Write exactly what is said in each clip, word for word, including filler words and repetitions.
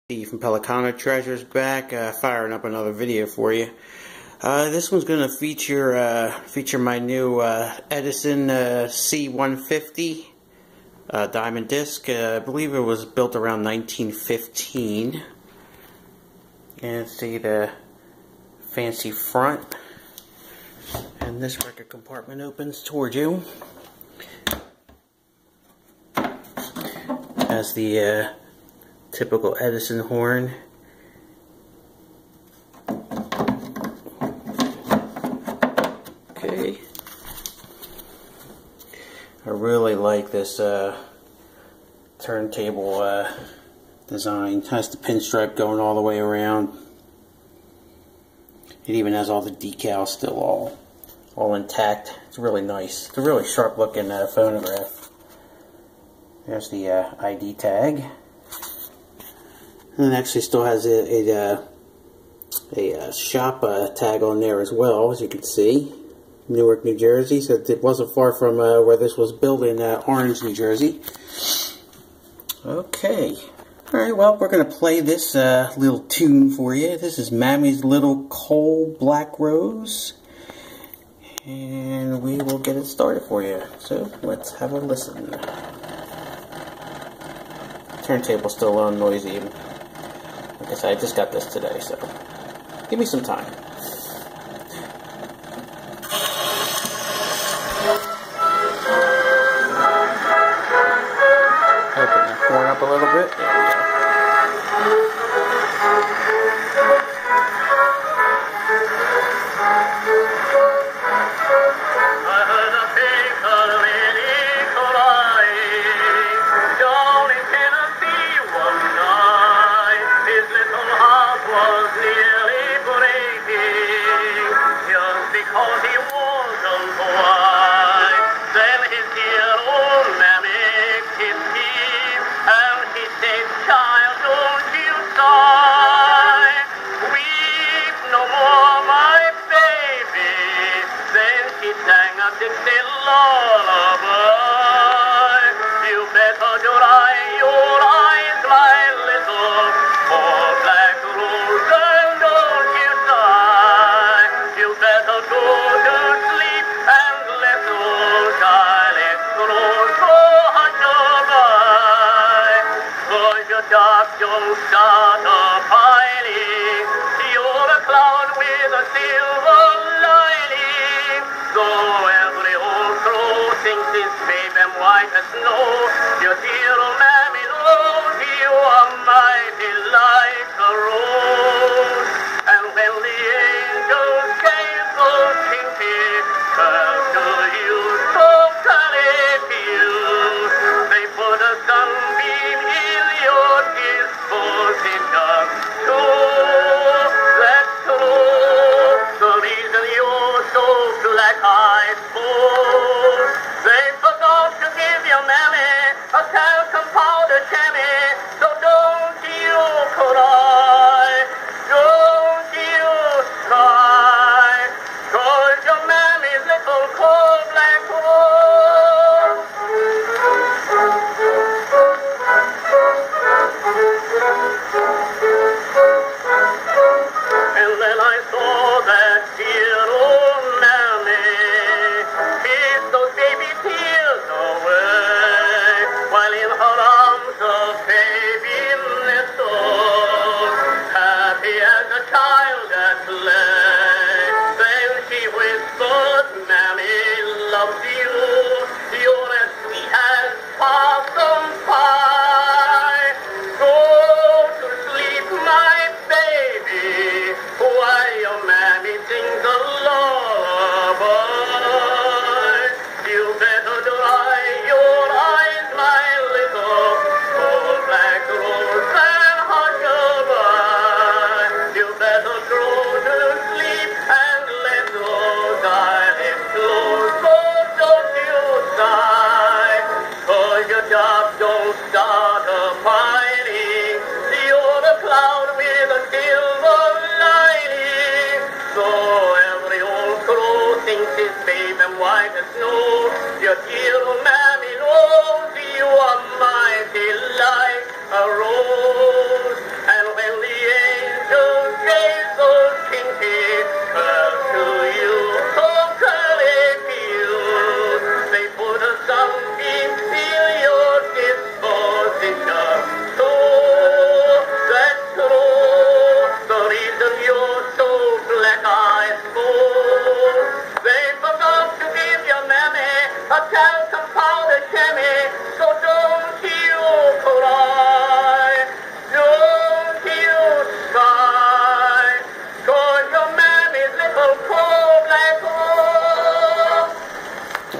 From Pelicano Treasures back, uh, firing up another video for you. Uh, this one's going to feature uh, feature my new uh, Edison uh, C one fifty uh, Diamond Disk. Uh, I believe it was built around nineteen fifteen. And see the fancy front. And this record compartment opens towards you. Has the uh, typical Edison horn. Okay. I really like this uh, turntable uh, design. It has the pinstripe going all the way around. It even has all the decals still all all intact. It's really nice. It's a really sharp looking uh, phonograph. There's the uh, I D tag. And it actually still has a, a, a, a shop uh, tag on there as well, as you can see. Newark, New Jersey. So it wasn't far from uh, where this was built in uh, Orange, New Jersey. Okay. Alright, well, we're going to play this uh, little tune for you. This is Mammy's Little Coal Black Rose. And we will get it started for you. So let's have a listen. Turntable's still a little noisy. Like I said, I just got this today, so give me some time. Open the horn up a little bit. There we go. Because he wasn't white, then his dear old mammy kissed him, and he said, "Child, don't you sigh, weep no more, my baby." Then she sang a Dixie Lullaby. You better dry your eyes, my little poor black rose, and don't you sigh. You better go to sleep and let those eyelids close. So hush-a-bye, 'cause your dark don't start a-piling. You're a cloud with a silver lining. Though every old crow thinks his babe and white as snow, your dear old mammy knows you are mighty like a rose. And when the angels came so kinky, curls to you, so confused, they put a sunbeam in your disposition. True, that's true. The reason you're so black, I suppose, they forgot to give your mammy a talcum powder chamois. So don't you cry, don't you sigh, 'cause your mammy's little coal black rose. And then I saw that dear old mammy kiss those baby tears away, while in her arms a baby nestled, happy as a child at play. Then she whispered, "Mammy loves you, you're as sweet as possum pie. Go to sleep, my baby, while your mammy sings a lullaby. You better dry your eyes, my little coal black rose, and hush-a-bye. You better go to sleep and let those eyelids close. So don't you sigh, 'cause your job don't start a-piling. You're a cloud with a silver lining. So every old crow thinks his babe and white as snow. Your dear old mammy knows you are mighty like a rose. And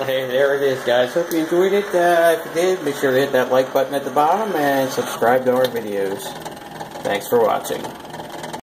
Hey, there it is, guys. Hope you enjoyed it. Uh, if you did, make sure to hit that like button at the bottom and subscribe to our videos. Thanks for watching.